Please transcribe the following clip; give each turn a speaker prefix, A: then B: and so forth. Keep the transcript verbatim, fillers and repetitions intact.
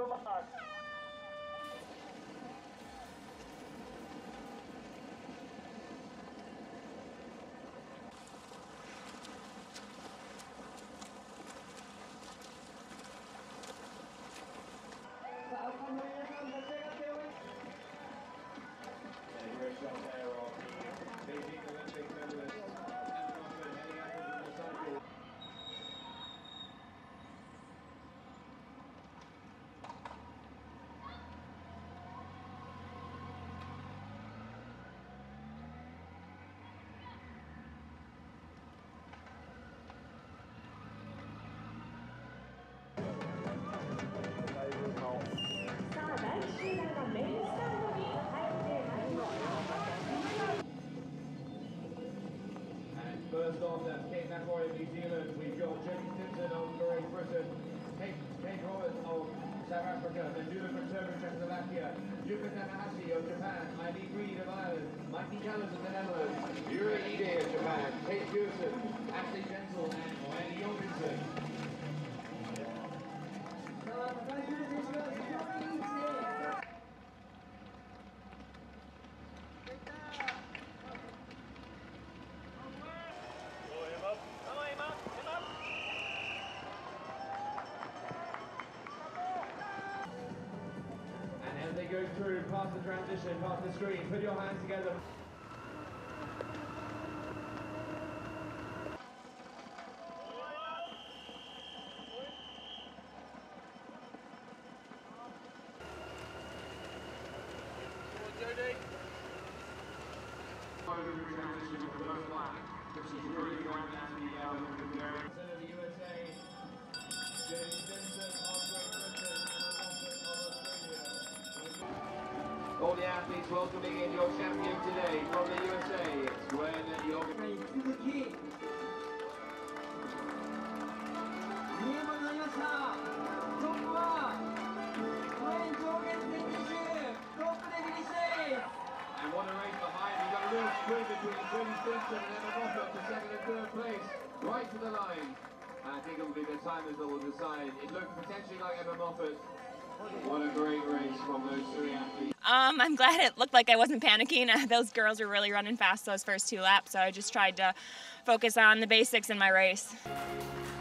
A: mark.
B: First off, that's Kate McCoy of New Zealand. We've got Jenny Simpson of Great Britain, Kate, Kate Roberts of South Africa, Mandula Kratovic of Slovakia, Yuka Tanahashi of Japan, Eileen Reid of Ireland, Mikey Callas of the Netherlands, Yuri Ide of Japan, Kate Pearson, Ashley Gentle, and Gwen Jorgensen. As they go through past the transition, past the screen, put your hands together. Transition for the first lap, which is really going to be um, the U S A, Jenny Simpson of Great Britain, and Moffat of Australia. All the athletes welcoming in your champion today from the U S A, it's Gwen Jorgensen.
C: 見え物になりました。トップはグエン・ジョーゲンセン選手、トップでフィニッシュ。
B: And what a race behind. We've got a real sprint between Jenny Simpson and Emma Moffat for second and third place, right to the line. And I think it will be the timers that will decide. It looked potentially like Emma Moffat. What a great race from those three athletes.
D: Um, I'm glad it looked like I wasn't panicking. Those girls were really running fast those first two laps, so I just tried to focus on the basics in my race.